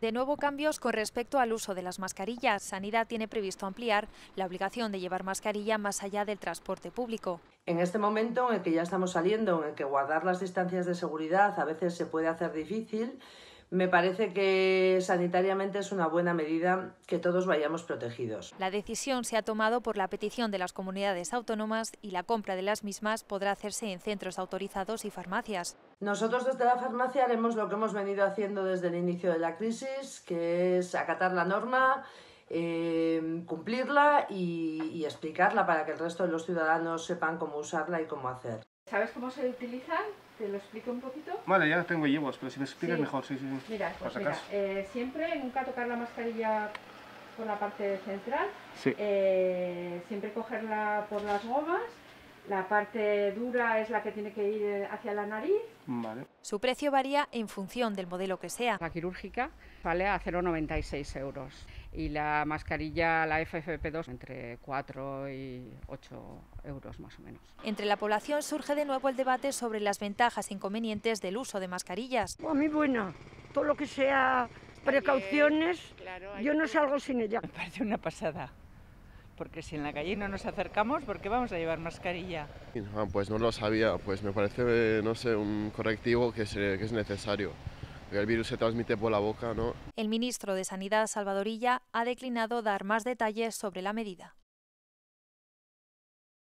De nuevo, cambios con respecto al uso de las mascarillas. Sanidad tiene previsto ampliar la obligación de llevar mascarilla más allá del transporte público. En este momento en el que ya estamos saliendo, en el que guardar las distancias de seguridad a veces se puede hacer difícil, me parece que sanitariamente es una buena medida que todos vayamos protegidos. La decisión se ha tomado por la petición de las comunidades autónomas y la compra de las mismas podrá hacerse en centros autorizados y farmacias. Nosotros desde la farmacia haremos lo que hemos venido haciendo desde el inicio de la crisis, que es acatar la norma, cumplirla y explicarla para que el resto de los ciudadanos sepan cómo usarla y cómo hacer. ¿Sabes cómo se utilizan? ¿Te lo explico un poquito? Vale, ya tengo llevos, pero si me explicas mejor, sí. Mira, pues mira, siempre nunca tocar la mascarilla por la parte central, Sí. Siempre cogerla por las gomas, la parte dura es la que tiene que ir hacia la nariz. Vale. Su precio varía en función del modelo que sea. La quirúrgica vale a 0,96 euros y la mascarilla, la FFP2, entre 4 y 8 euros más o menos. Entre la población surge de nuevo el debate sobre las ventajas e inconvenientes del uso de mascarillas. A mí buena, todo lo que sea precauciones, yo no salgo sin ella. Me parece una pasada, porque si en la calle no nos acercamos, ¿por qué vamos a llevar mascarilla? Pues no lo sabía, pues me parece, no sé, un correctivo que es necesario. El virus se transmite por la boca, ¿no? El ministro de Sanidad, Salvador Illa, ha declinado dar más detalles sobre la medida.